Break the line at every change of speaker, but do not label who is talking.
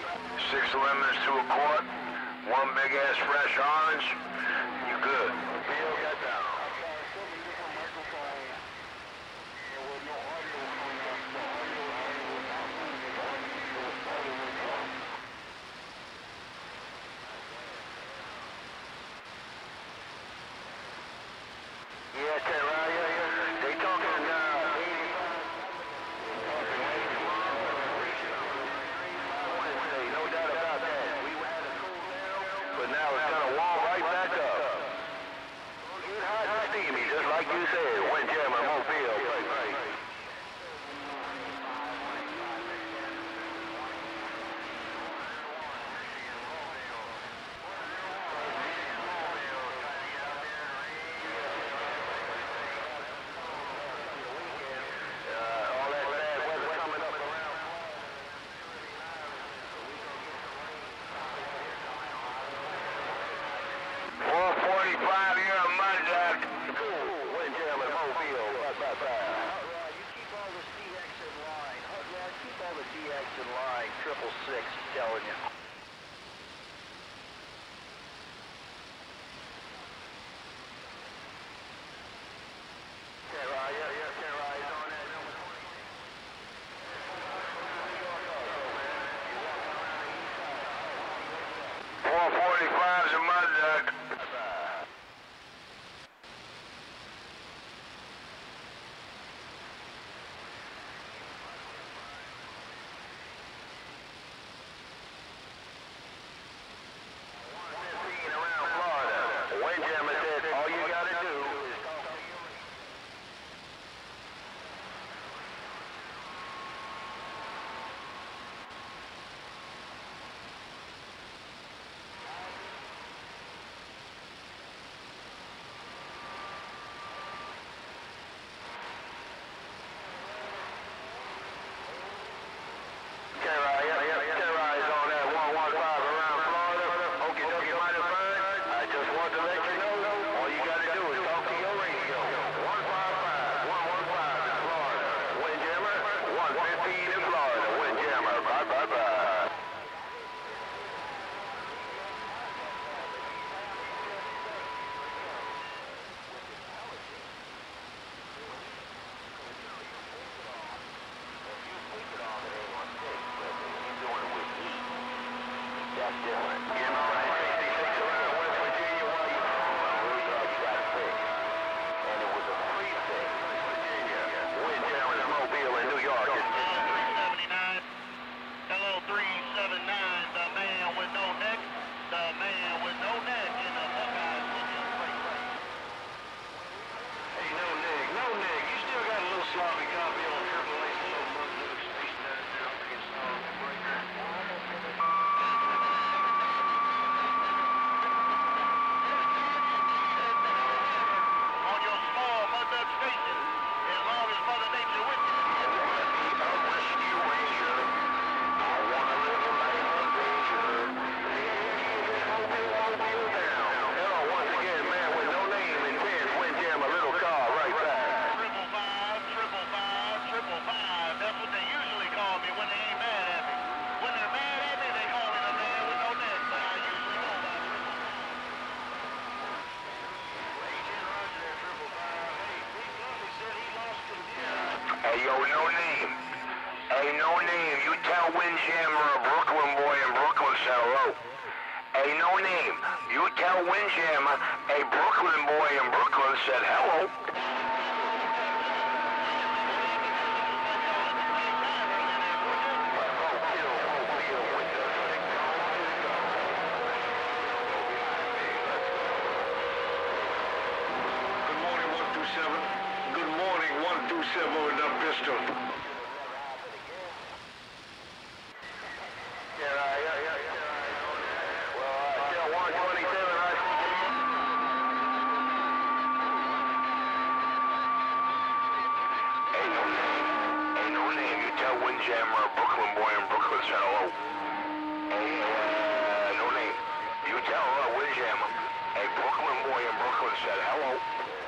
6 lemons to a quart, 1 big ass fresh orange. You good. Bill got down. Yeah, they talking, no doubt about that. We had a cool down, but now it's gonna warm right back up. Get hot and steamy, just like you said. Windjammer, Mobile. DX in line, 666, telling you. .445's a mud duck. Windjammer said all you gotta do is talk to your Terrorize on that 115 around Florida. Okie dokie, mighty fine. I just want to let you know, all you gotta do is talk to your radio. 155, 115 in Florida. Windjammer, 115 in Florida. Windjammer, bye. That's different. You know, 66 around West Virginia while you got fixed. And it was a free fix. Virginia. Windjammer in Mobile in New York.
379. Hello, 379. The man with no neck. The man with no neck in the Buckeyes.
Hey, no Nick. You still got a little sloppy copy on Triple A. Hey, yo, no name. You tell Windjammer, a Brooklyn boy in Brooklyn, said hello. Hey, no name. You tell Windjammer, a Brooklyn boy in Brooklyn said hello. Good morning, 127 with that pistol. Windjammer, a Brooklyn boy in Brooklyn said hello. Hey, no name. You tell Windjammer, a Brooklyn boy in Brooklyn said hello.